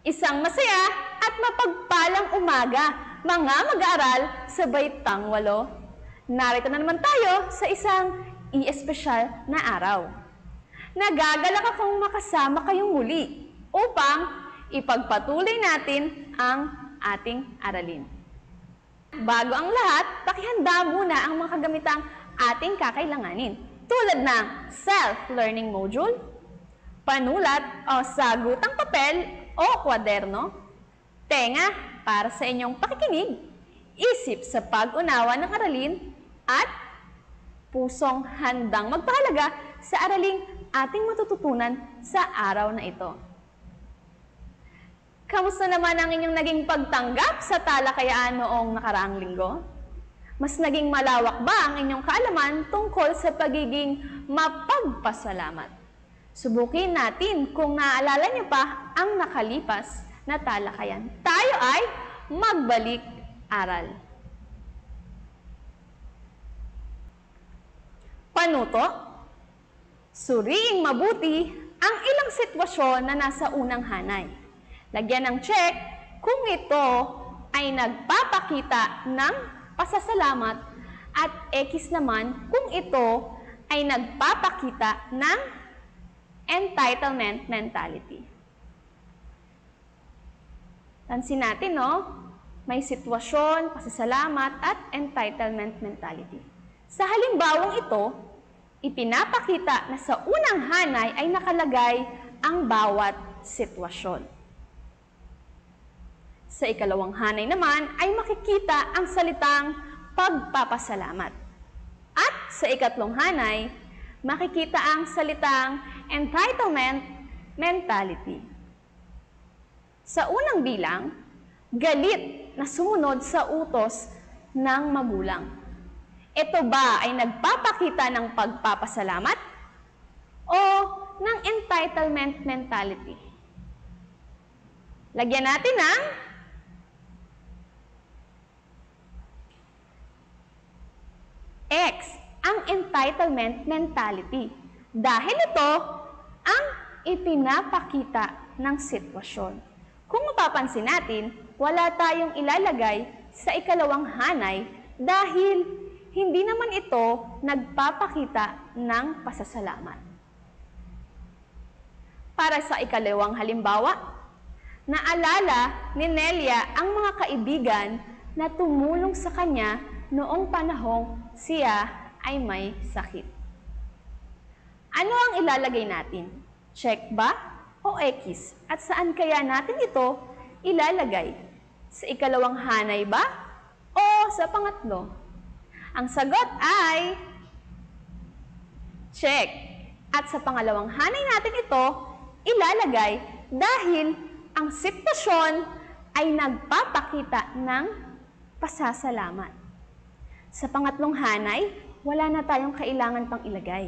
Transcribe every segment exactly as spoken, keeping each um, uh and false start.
Isang masaya at mapagpalang umaga, mga mag-aaral sa Baitang Walo. Narito na naman tayo sa isang i-espesyal na araw. Nagagalak akong makasama kayong muli upang ipagpatuloy natin ang ating aralin. Bago ang lahat, pakihanda muna ang mga kagamitang ating kakailanganin tulad ng self-learning module, panulat o sagutang papel o kwaderno, tenga para sa inyong pakikinig, isip sa pag-unawa ng aralin, at pusong handang magpahalaga sa araling ating matututunan sa araw na ito. Kamusta naman ang inyong naging pagtanggap sa talakayaan noong nakaraang linggo? Mas naging malawak ba ang inyong kaalaman tungkol sa pagiging mapagpasalamat? Subukin natin kung naaalala niyo pa ang nakalipas na talakayan. Tayo ay magbalik-aral. Panuto, suriing mabuti ang ilang sitwasyon na nasa unang hanay. Lagyan ng check kung ito ay nagpapakita ng pasasalamat at X naman kung ito ay nagpapakita ng entitlement mentality. Tansin natin, no? May sitwasyon, pasasalamat, at entitlement mentality. Sa halimbawang ito, ipinapakita na sa unang hanay ay nakalagay ang bawat sitwasyon. Sa ikalawang hanay naman ay makikita ang salitang pagpapasalamat. At sa ikatlong hanay, makikita ang salitang entitlement mentality. Sa unang bilang, galit na sumunod sa utos ng magulang. Ito ba ay nagpapakita ng pagpapasalamat o ng entitlement mentality? Lagyan natin ng X, ang entitlement mentality. Dahil ito ang ipinapakita ng sitwasyon. Kung mapapansin natin, wala tayong ilalagay sa ikalawang hanay dahil hindi naman ito nagpapakita ng pasasalamat. Para sa ikalawang halimbawa, naalala ni Nelia ang mga kaibigan na tumulong sa kanya noong panahong siya ay may sakit. Ano ang ilalagay natin? Check ba o X? At saan kaya natin ito ilalagay? Sa ikalawang hanay ba o sa pangatlo? Ang sagot ay check. At sa pangalawang hanay natin ito ilalagay dahil ang sitwasyon ay nagpapakita ng pasasalamat. Sa pangatlong hanay, wala na tayong kailangan pang ilagay.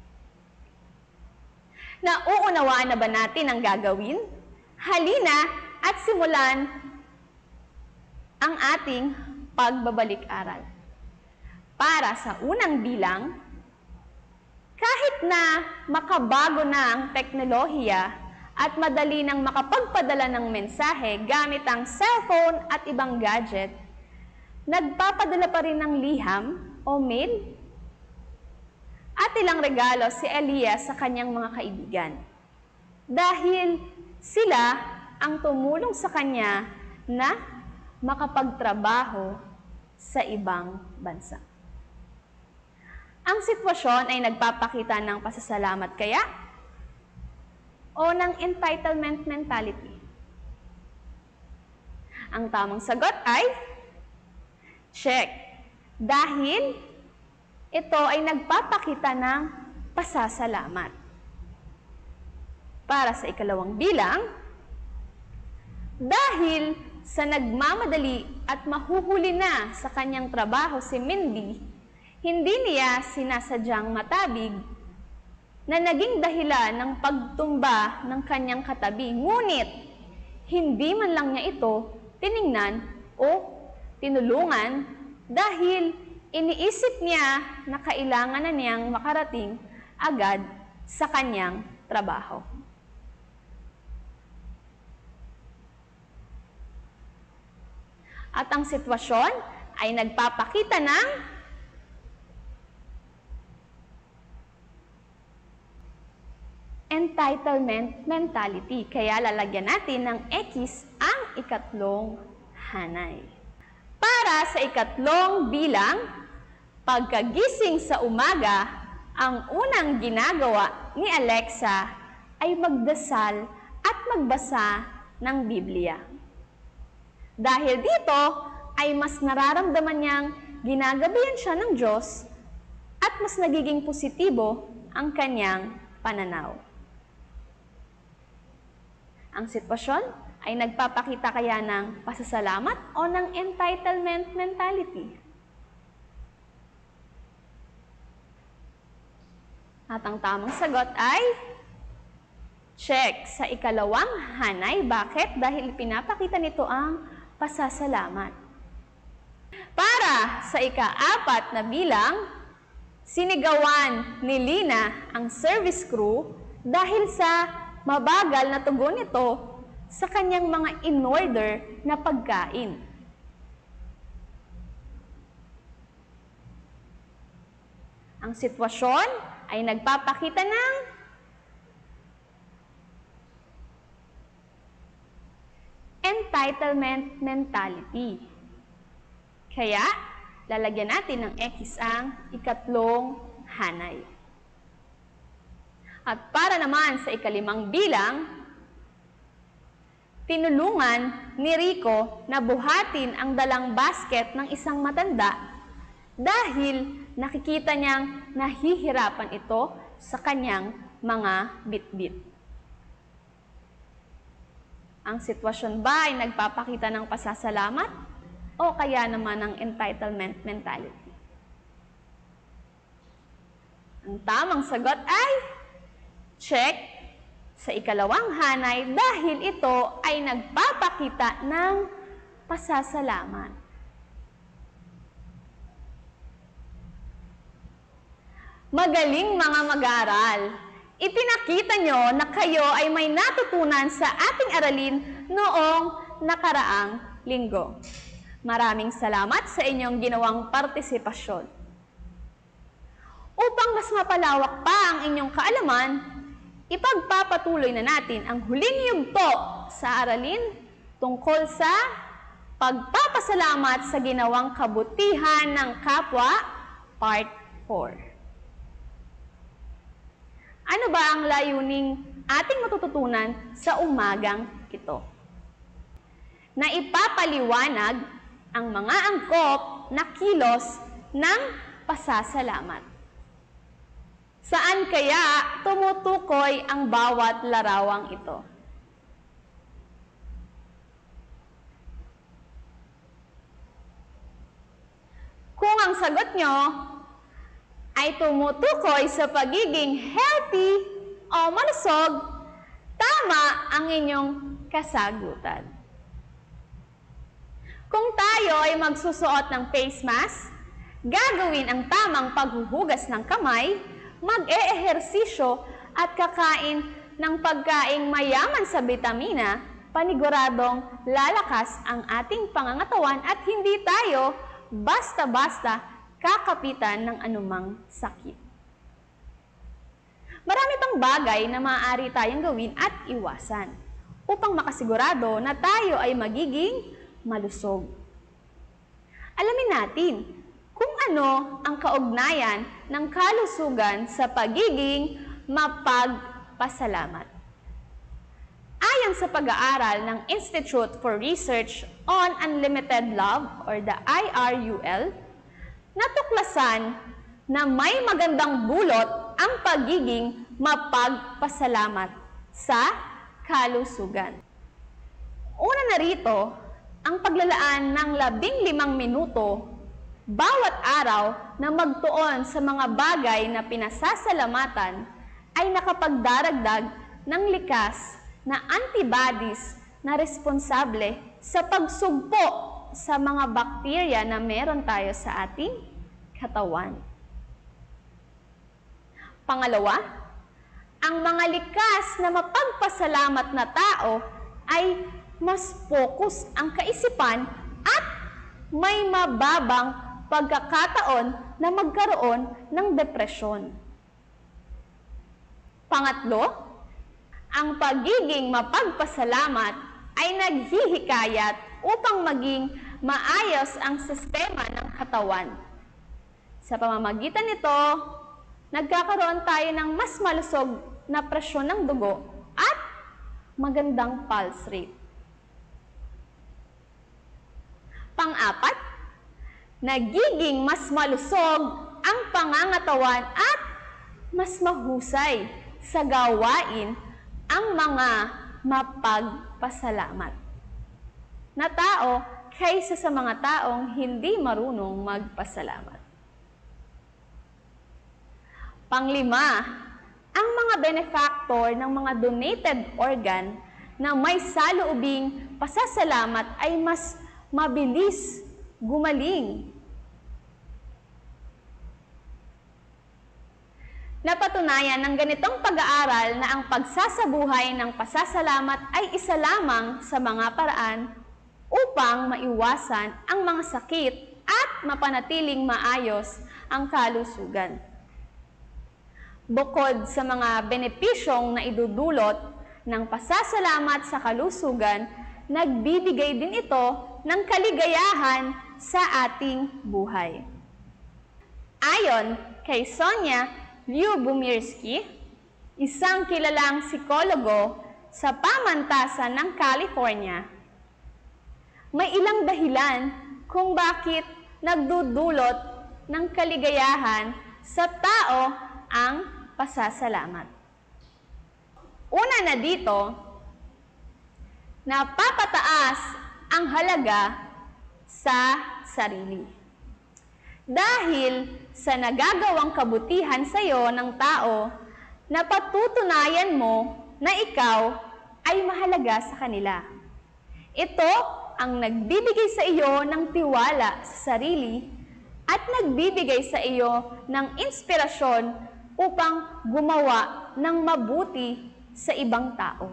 Nauunawaan na ba natin ang gagawin? Halina at simulan ang ating pagbabalik-aral. Para sa unang bilang, kahit na makabago na ang teknolohiya at madali nang makapagpadala ng mensahe gamit ang cellphone at ibang gadget, nagpapadala pa rin ng liham o mail at ilang regalo si Elias sa kanyang mga kaibigan. Dahil sila ang tumulong sa kanya na makapagtrabaho sa ibang bansa. Ang sitwasyon ay nagpapakita ng pasasalamat kaya o ng entitlement mentality? Ang tamang sagot ay check. Dahil ito ay nagpapakita ng pasasalamat. Para sa ikalawang bilang, dahil sa nagmamadali at mahuhuli na sa kanyang trabaho si Mindy, hindi niya sinasadyang matabig na naging dahilan ng pagtumba ng kanyang katabi. Ngunit, hindi man lang niya ito tiningnan o tinulungan dahil iniisip niya na kailangan na niyang makarating agad sa kanyang trabaho. At ang sitwasyon ay nagpapakita ng entitlement mentality. Kaya lalagyan natin ng X ang ikatlong hanay. Para sa ikatlong bilang, pagkagising sa umaga, ang unang ginagawa ni Alexa ay magdasal at magbasa ng Biblia. Dahil dito ay mas nararamdaman niyang ginagabayan siya ng Diyos at mas nagiging positibo ang kanyang pananaw. Ang sitwasyon ay nagpapakita kaya ng pasasalamat o ng entitlement mentality. At ang tamang sagot ay check sa ikalawang hanay. Bakit? Dahil pinapakita nito ang pasasalamat. Para sa ikaapat na bilang, sinigawan ni Lina ang service crew dahil sa mabagal na tugon nito sa kanyang mga in-order na pagkain. Ang sitwasyon ay nagpapakita ng entitlement mentality. Kaya, lalagyan natin ng X ang ikatlong hanay. At para naman sa ikalimang bilang, tinulungan ni Rico na buhatin ang dalang basket ng isang matanda dahil nakikita niyang nahihirapan ito sa kanyang mga bitbit. Ang sitwasyon ba ay nagpapakita ng pasasalamat o kaya naman ng entitlement mentality? Ang tamang sagot ay check sa ikalawang hanay dahil ito ay nagpapakita ng pasasalamat. Magaling mga mag-aaral! Ipinakita nyo na kayo ay may natutunan sa ating aralin noong nakaraang linggo. Maraming salamat sa inyong ginawang partisipasyon. Upang mas mapalawak pa ang inyong kaalaman, ipagpapatuloy na natin ang huling yugto sa aralin tungkol sa pagpapasalamat sa ginawang kabutihan ng kapwa, Part four. Ano ba ang layuning ating matututunan sa umagang ito? Na ipapaliwanag ang mga angkop na kilos ng pasasalamat. Saan kaya tumutukoy ang bawat larawang ito? Kung ang sagot nyo ay tumutukoy sa pagiging healthy o malusog, tama ang inyong kasagutan. Kung tayo ay magsusuot ng face mask, gagawin ang tamang paghuhugas ng kamay, mag-e-ehersisyo at kakain ng pagkaing mayaman sa bitamina, paniguradong lalakas ang ating pangangatawan at hindi tayo basta-basta kakapitan ng anumang sakit. Marami pang bagay na maaari tayong gawin at iwasan upang makasigurado na tayo ay magiging malusog. Alamin natin kung ano ang kaugnayan ng kalusugan sa pagiging mapagpasalamat. Ayon sa pag-aaral ng Institute for Research on Unlimited Love or the I R U L, natuklasan na may magandang bulot ang pagiging mapagpasalamat sa kalusugan. Una na rito, ang paglalaan ng labing limang minuto bawat araw na magtuon sa mga bagay na pinasasalamatan ay nakapagdaragdag ng likas na antibodies na responsable sa pagsugpo sa mga bakterya na meron tayo sa ating katawan. Pangalawa, ang mga likas na mapagpasalamat na tao ay mas focus ang kaisipan at may mababang pagkakataon na magkaroon ng depresyon. Pangatlo, ang pagiging mapagpasalamat ay naghihikayat upang maging maayos ang sistema ng katawan. Sa pamamagitan nito, nagkakaroon tayo ng mas malusog na presyon ng dugo at magandang pulse rate. Pang-apat, nagiging mas malusog ang pangangatawan at mas mahusay sa gawain ang mga mapagpasalamat na tao kaysa sa mga taong hindi marunong magpasalamat. Panglima, ang mga benefactor ng mga donated organ na may saloobing pasasalamat ay mas mabilis gumaling. Napatunayan ng ganitong pag-aaral na ang pagsasabuhay ng pasasalamat ay isa lamang sa mga paraan upang maiwasan ang mga sakit at mapanatiling maayos ang kalusugan. Bukod sa mga benepisyong na idudulot ng pasasalamat sa kalusugan, nagbibigay din ito ng kaligayahan sa ating buhay. Ayon kay Sonia Lyubomirsky, isang kilalang psikologo sa pamantasan ng California, may ilang dahilan kung bakit nagdudulot ng kaligayahan sa tao ang pasasalamat. Una na dito, napapataas ang halaga sa sarili. Dahil sa nagagawang kabutihan sa iyo ng tao, napatutunayan mo na ikaw ay mahalaga sa kanila. Ito ang nagbibigay sa iyo ng tiwala sa sarili at nagbibigay sa iyo ng inspirasyon upang gumawa ng mabuti sa ibang tao.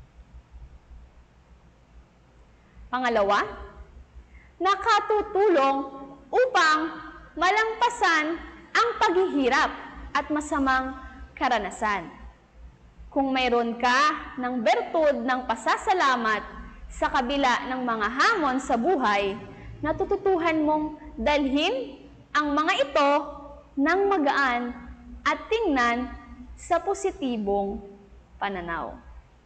Pangalawa, nakatutulong upang malampasan ang paghihirap at masamang karanasan. Kung mayroon ka ng bertud ng pasasalamat sa kabila ng mga hamon sa buhay, natututuhan mong dalhin ang mga ito ng magaan at tingnan sa positibong pananaw.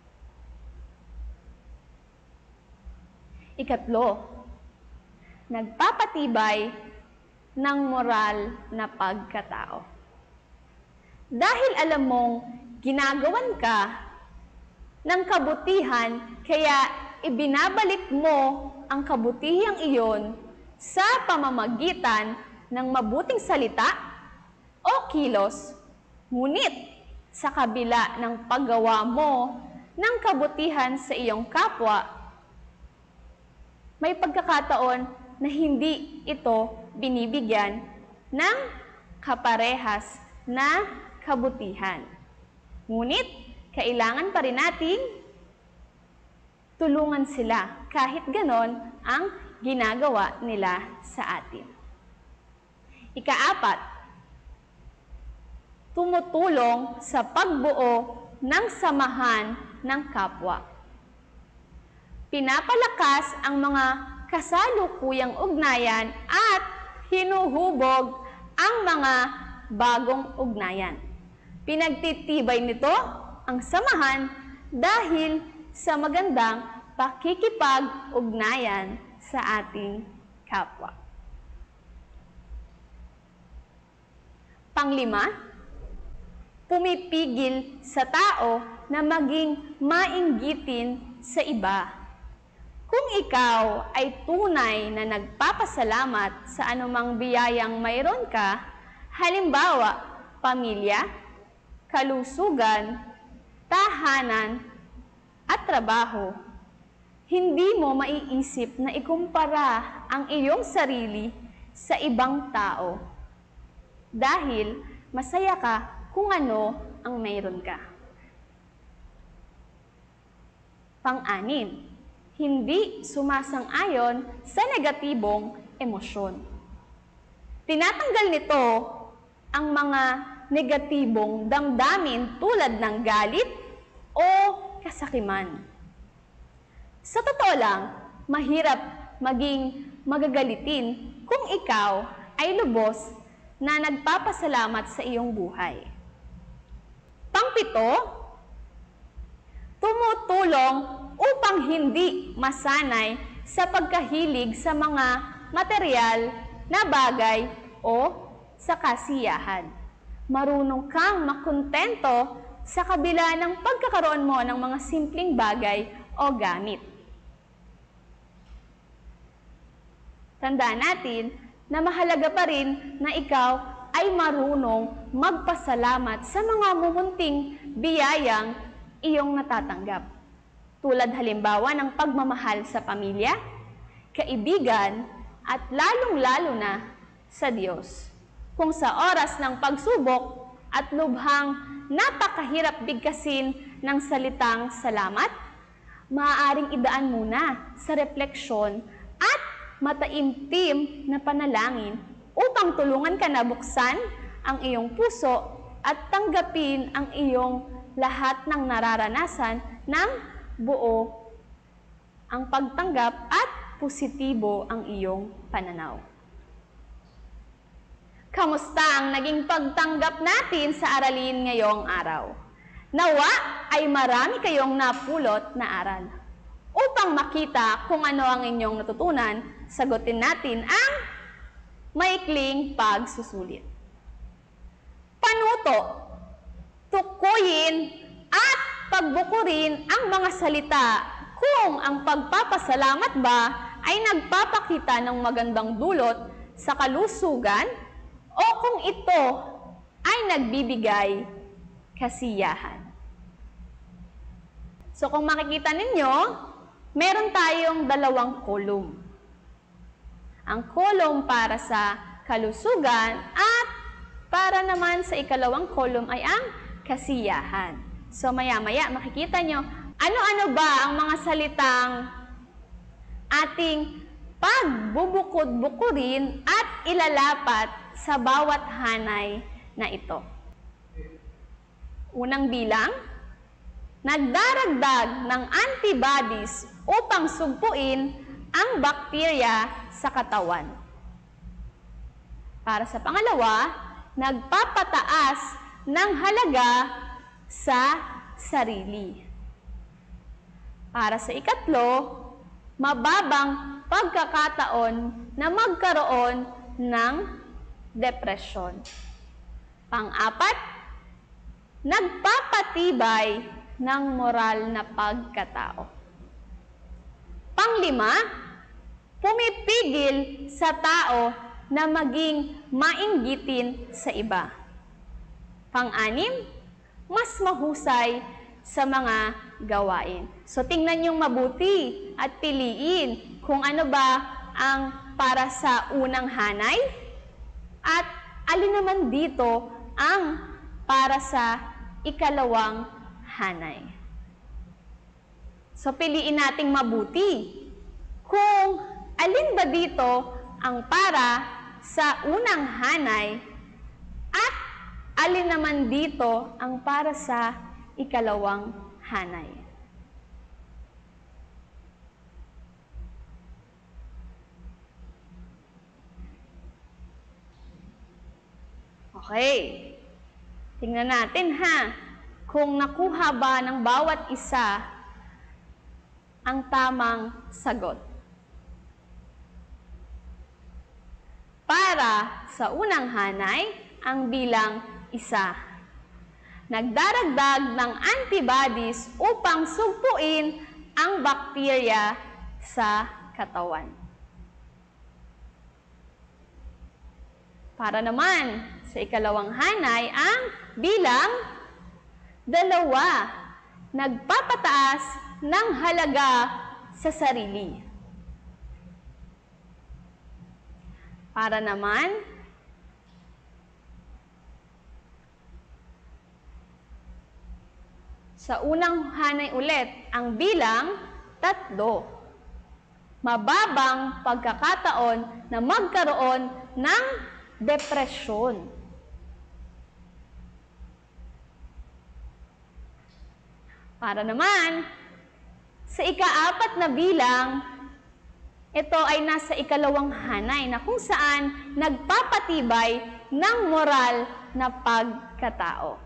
Ikatlo, nagpapatibay ng moral na pagkatao. Dahil alam mong ginagawan ka ng kabutihan, kaya ibinabalik mo ang kabutihang iyon sa pamamagitan ng mabuting salita o kilos, ngunit sa kabila ng paggawa mo ng kabutihan sa iyong kapwa, may pagkakataon na hindi ito binibigyan ng kaparehas na kabutihan. Ngunit, kailangan pa rin nating tulungan sila kahit ganon ang ginagawa nila sa atin. Ikaapat, tumutulong sa pagbuo ng samahan ng kapwa. Pinapalakas ang mga kasalukuyang ugnayan at hinuhubog ang mga bagong ugnayan. Pinagtitibay nito ang samahan dahil sa magandang pakikipag-ugnayan sa ating kapwa. Panglima, pumipigil sa tao na maging mainggitin sa iba. Kung ikaw ay tunay na nagpapasalamat sa anumang biyayang mayroon ka, halimbawa, pamilya, kalusugan, tahanan, at trabaho, hindi mo maiisip na ikumpara ang iyong sarili sa ibang tao dahil masaya ka kung ano ang mayroon ka. Pang-anim, hindi sumasang-ayon sa negatibong emosyon. Tinatanggal nito ang mga negatibong damdamin tulad ng galit o kasakiman. Sa totoo lang, mahirap maging magagalitin kung ikaw ay lubos na nagpapasalamat sa iyong buhay. Pangpito, tumutulong upang hindi masanay sa pagkahilig sa mga material na bagay o sa kasiyahan. Marunong kang makontento sa kabila ng pagkakaroon mo ng mga simpleng bagay o gamit. Tandaan natin na mahalaga pa rin na ikaw ay marunong magpasalamat sa mga mumunting biyayang iyong natatanggap. Tulad halimbawa ng pagmamahal sa pamilya, kaibigan, at lalong-lalo na sa Diyos. Kung sa oras ng pagsubok at lubhang napakahirap bigkasin ng salitang salamat, maaaring idaan muna sa refleksyon at mataimtim na panalangin upang tulungan ka na buksan ang iyong puso at tanggapin ang iyong lahat ng nararanasan ng buo ang pagtanggap at positibo ang iyong pananaw. Kamusta ang naging pagtanggap natin sa aralin ngayong araw? Nawa ay marami kayong napulot na aral. Upang makita kung ano ang inyong natutunan, sagutin natin ang maikling pagsusulit. Panuto, tukuyin at pagbukurin ang mga salita kung ang pagpapasalamat ba ay nagpapakita ng magandang dulot sa kalusugan o kung ito ay nagbibigay kasiyahan. So kung makikita ninyo, meron tayong dalawang kolum. Ang kolum para sa kalusugan at para naman sa ikalawang kolum ay ang kasiyahan. So maya-maya makikita nyo, ano-ano ba ang mga salitang ating pagbubukod-bukurin at ilalapat sa bawat hanay na ito. Unang bilang, nagdaragdag ng antibodies upang sugpuin ang bakterya sa katawan. Para sa pangalawa, nagpapataas ng halaga sa sarili. Para sa ikatlo, mababang pagkakataon na magkaroon ng depresyon. Pang-apat, nagpapatibay ng moral na pagkatao. Panglima, pumipigil sa tao na maging mainggitin sa iba. Pang-anim, mas mahusay sa mga gawain. So tingnan niyong mabuti at piliin kung ano ba ang para sa unang hanay at alin naman dito ang para sa ikalawang hanay. So piliin nating mabuti kung alin ba dito ang para sa unang hanay at alin naman dito ang para sa ikalawang hanay. Okay. Tingnan natin ha, kung nakuha ba ng bawat isa ang tamang sagot. Para sa unang hanay, ang bilang isa. Nagdaragdag ng antibodies upang sugpuin ang bakterya sa katawan. Para naman sa ikalawang hanay, ang bilang dalawa. Nagpapataas ng halaga sa sarili. Para naman sa unang hanay ulit, ang bilang tatlo. mababang pagkakataon na magkaroon ng depresyon. Para naman, sa ikaapat na bilang, ito ay nasa ikalawang hanay na kung saan nagpapatibay ng moral na pagkatao.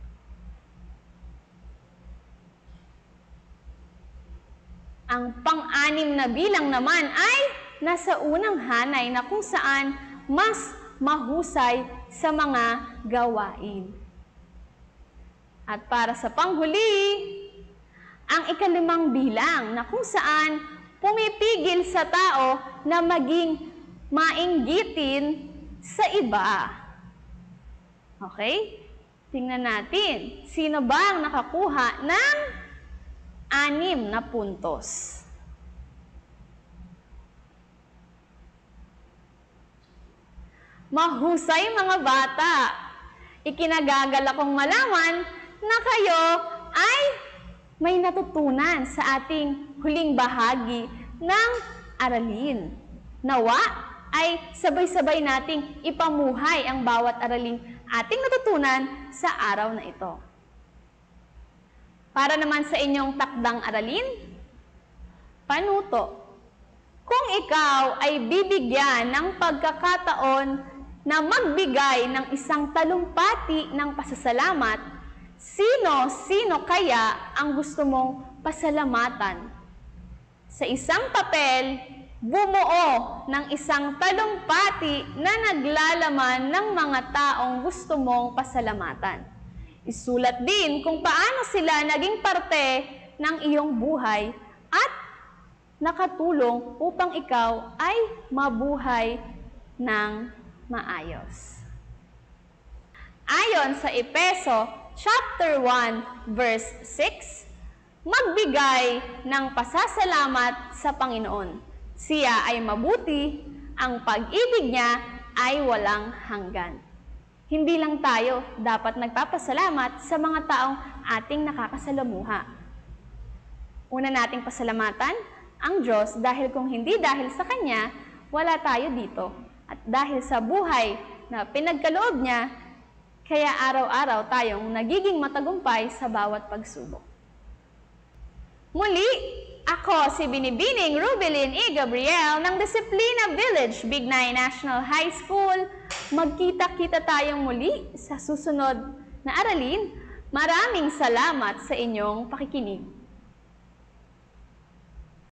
Ang pang-anim na bilang naman ay nasa unang hanay na kung saan mas mahusay sa mga gawain. At para sa panghuli, ang ikalimang bilang na kung saan pumipigil sa tao na maging mainggitin sa iba. Okay? Tingnan natin, sino ba ang nakakuha ng anim na puntos? Mahusay mga bata! Ikinagagal akong malaman na kayo ay may natutunan sa ating huling bahagi ng aralin. Nawa ay sabay-sabay nating ipamuhay ang bawat araling ating natutunan sa araw na ito. Para naman sa inyong takdang aralin, panuto. Kung ikaw ay bibigyan ng pagkakataon na magbigay ng isang talumpati ng pasasalamat, sino-sino kaya ang gusto mong pasalamatan? Sa isang papel, bumuo ng isang talumpati na naglalaman ng mga taong gusto mong pasalamatan. Isulat din kung paano sila naging parte ng iyong buhay at nakatulong upang ikaw ay mabuhay ng maayos. Ayon sa Efeso chapter one verse six, magbigay ng pasasalamat sa Panginoon. Siya ay mabuti, ang pag-ibig niya ay walang hanggan. Hindi lang tayo dapat nagpapasalamat sa mga taong ating nakakasalamuha. Una nating pasalamatan ang Diyos dahil kung hindi dahil sa Kanya, wala tayo dito. At dahil sa buhay na pinagkaloob niya, kaya araw-araw tayong nagiging matagumpay sa bawat pagsubok. Muli, ako si Binibining Rubilin E. Gabriel ng Disiplina Village, Bignay National High School. Magkita-kita tayong muli sa susunod na aralin. Maraming salamat sa inyong pakikinig.